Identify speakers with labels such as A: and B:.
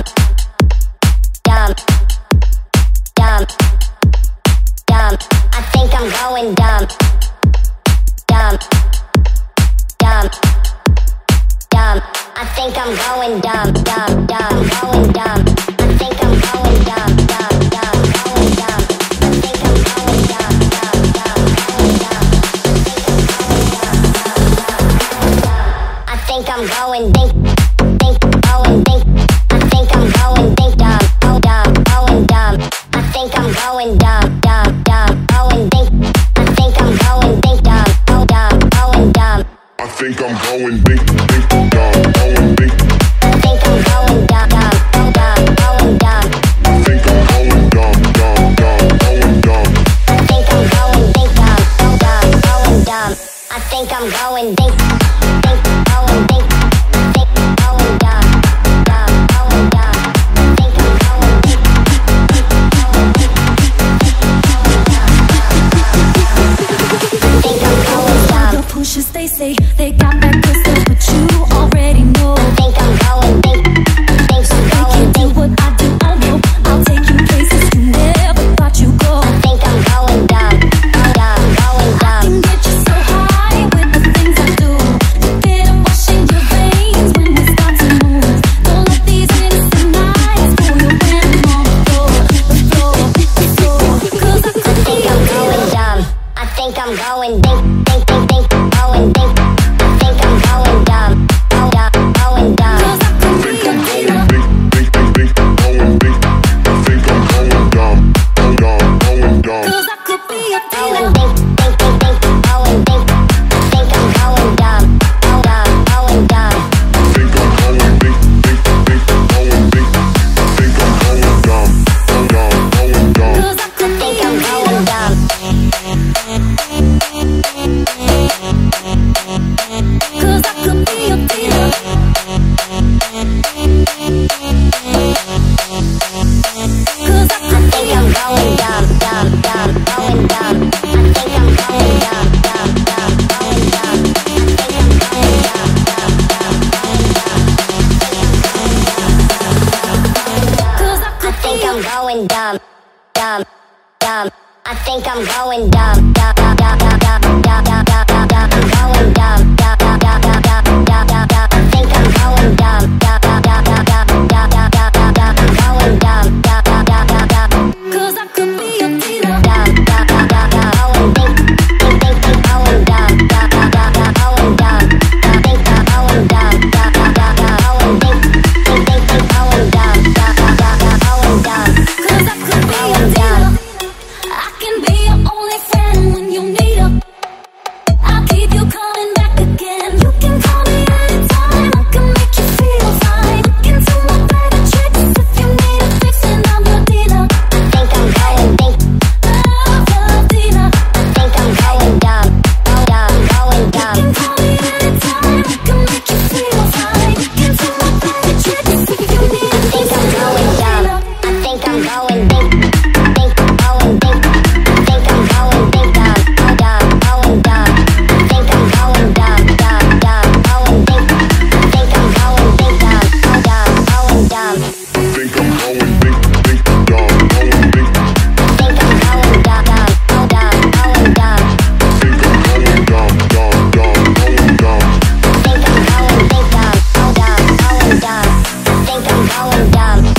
A: dumb, dumb, dumb. I think I'm going dumb, dumb, dumb, dumb. I think I'm going dumb, dumb, dumb, going dumb. I think I'm going dumb, dumb, dumb, going dumb. I think I'm going dumb, dumb, dumb, going dumb. I think I'm going dink, dink, going dink. I think I'm going dink dumb, oh dumb, going dumb. I think I'm going dumb, dumb, dumb, going dink. I think I'm going dink dumb, oh dumb, going dumb.
B: I think I'm going dink, dink, dumb, going dink.
A: I think I'm going dumb, dumb, oh dumb, going dumb.
B: I think I'm going dumb, dumb, dumb, going dumb.
A: I think I'm going dink dumb, oh dumb, going dumb. I think I'm going dink, dink, going dink. I think I'm going dumb, dumb, going dumb. I think I'm going dink, dink, going dink. I think I'm going dumb.
C: The pushers, they say they got that good stuff, but you already know.
A: I think I'm going dink, dink,
C: They
A: going
C: can't do
A: dink.
C: what I do, oh no. I'll take you places you never thought you'd go.
A: I think I'm going dumb, dumb, going
C: I
A: dumb.
C: can get you so high with the things I do. You get a rush in your veins when we start to move. Don't let these innocent eyes fool you when I'm on the floor, the floor, the floor. 'Cause I could
A: I
C: be
A: think
C: a
A: I'm going dumb. I think I'm going dink, dink, dink, dink, going dink. I think I'm going dumb, oh dumb, going dumb.
C: 'Cause I could be a dealer.
B: Dink, dink, dink, dink, going dink. I think I'm going dumb, oh dumb, going dumb.
C: 'Cause I could be a
A: Going
C: dealer.
A: dink, dink, dink, dink, going dink. I think I'm going dumb, oh dumb, going dumb.
B: I think I'm going dink, dink, dink, going dink. I think I'm going dumb, oh dumb, going dumb.
C: 'Cause I
A: I
C: could be
A: think
C: a
A: I'm going
C: dealer.
A: dumb.
C: 'Cause I could be a dealer. 'Cause I
A: I think I'm going dumb, dumb, dumb, going dumb. I think I'm going dumb, dumb, dumb, going dumb. I think I'm going dumb, dumb, dumb, going dumb.
C: Cause I
A: I
C: could
A: think
C: be
A: I'm going dumb, dumb, dumb. I think I'm going dumb, dumb, dumb, dumb, dumb, dumb, dumb, dumb, dumb. I'm going dumb, dumb, dumb, dumb, dumb, dumb, dumb, dumb. I think I'm going dumb, dumb, dumb, dumb, dumb, dumb, dumb, dumb, dumb, dumb. I'm going dumb, dumb, dumb, dumb, dumb, dumb.
C: 'Cause I could be a dealer.
A: Dumb, dumb, dumb, dumb, dumb. Going dink, dink, dink, dink. Going dumb, dumb, dumb, dumb, dumb. Going dumb, dumb, dink, dumb. Going dumb, dumb, dumb, dumb, dumb. Going dink, dink, dink, dink. Going dumb, dumb, dumb, dumb, dumb. Going dumb.
C: 'Cause I could be a dealer. I can be your only friend when you need her. I'll keep you coming back again. You can call me anytime. I can make you feel fine. Look into my bag of tricks if you need a fix, and I'm your dealer.
A: I think I'm going dink.
C: Love dealer.
A: I think I'm going dumb, oh dumb, going
C: You
A: dumb.
C: can call me anytime. I can make you feel fine. Look into my bag of tricks if you need a
A: I
C: fix,
A: think I'm
C: and I'm
A: going
C: your
A: dumb.
C: dealer.
A: I think I'm going dink, dink, going dink. I think I'm going dink dumb, oh dumb, going dumb. I think I'm going dumb, dumb, dumb, going dink. I think I'm going dink dumb, oh dumb, going dumb.
B: I think I'm going dink, dink, dumb, going dink.
A: I think I'm going dumb, dumb, oh dumb, going dumb.
B: I think I'm going dumb, dumb, dumb, going dumb.
A: I think I'm going dink dumb, oh dumb, going dumb. I think I'm going dumb.